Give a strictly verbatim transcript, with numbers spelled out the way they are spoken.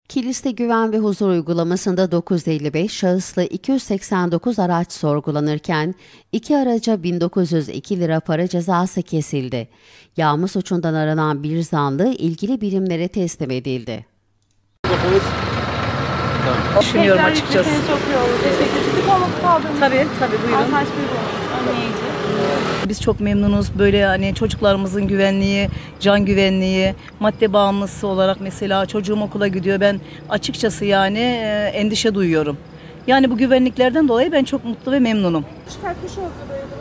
Kilis'te güven ve huzur uygulamasında dokuz yüz elli beş şahıslı iki yüz seksen dokuz araç sorgulanırken iki araca bin dokuz yüz iki lira para cezası kesildi. Yağma suçundan aranan bir zanlı ilgili birimlere teslim edildi. Düşünüyorum açıkçası. Çok iyi oldu. Teşekkür ederim. Bir komut kaldırmış. Tabii tabii buyurun. Asayiş bir önleyici. Biz çok memnunuz böyle hani çocuklarımızın güvenliği, can güvenliği, madde bağımlısı olarak mesela çocuğum okula gidiyor. Ben açıkçası yani e, endişe duyuyorum. Yani bu güvenliklerden dolayı ben çok mutlu ve memnunum. Çıkartmış oldu böyle.